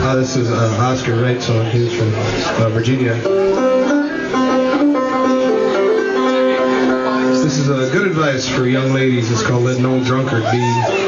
This is an Oscar Wright song. He's from Virginia. This is good advice for young ladies. It's called Let an Old Drunkard Be.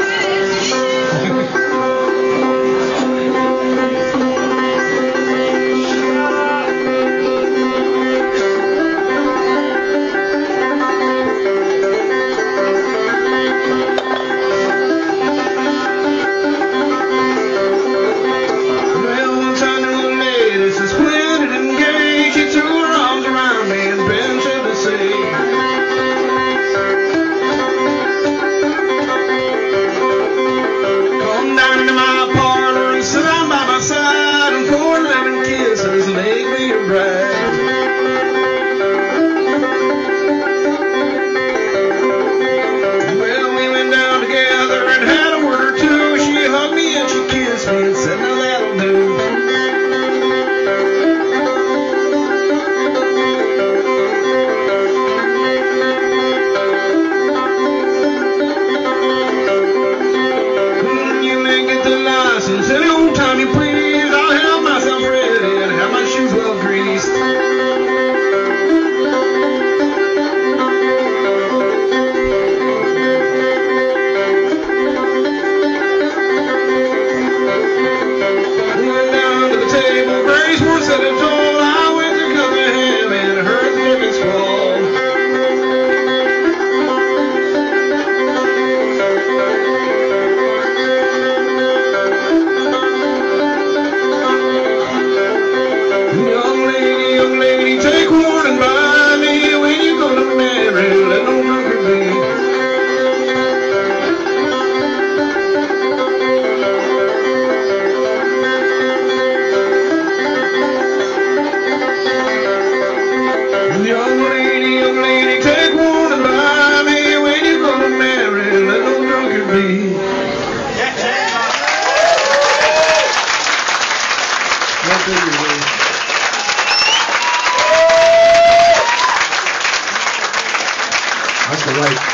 That's the right.